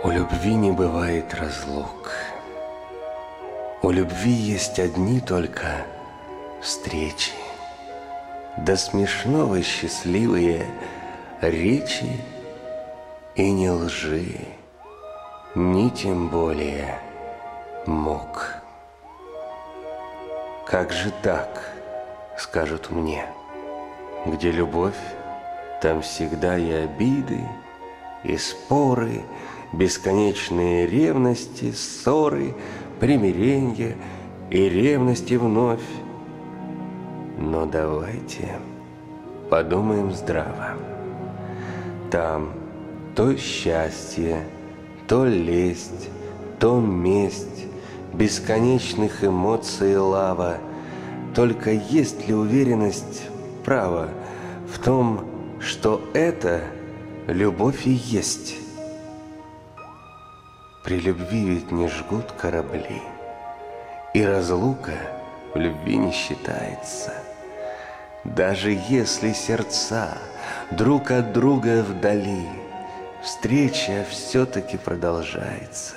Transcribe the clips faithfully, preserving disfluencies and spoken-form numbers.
У любви не бывает разлук. У любви есть одни только встречи, до смешного счастливые речи, и ни лжи, ни тем более мук. Как же так, скажут мне, где любовь, там всегда и обиды, и споры, бесконечные ревности, ссоры, примиренья и ревности вновь. Но давайте подумаем здраво. Там то счастье, то лесть, то месть, бесконечных эмоций лава. Только есть ли уверенность, право, в том, что это любовь и есть? При любви ведь не жгут корабли, и разлука в любви не считается. Даже если сердца друг от друга вдали, встреча все-таки продолжается.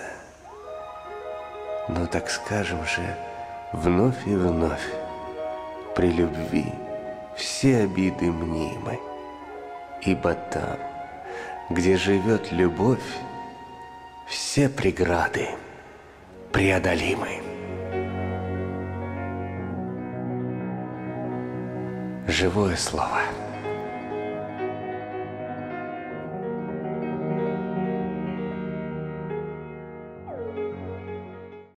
Но так скажем же вновь и вновь, при любви все обиды мнимы, ибо там, где живет любовь, все преграды преодолимы. Живое слово.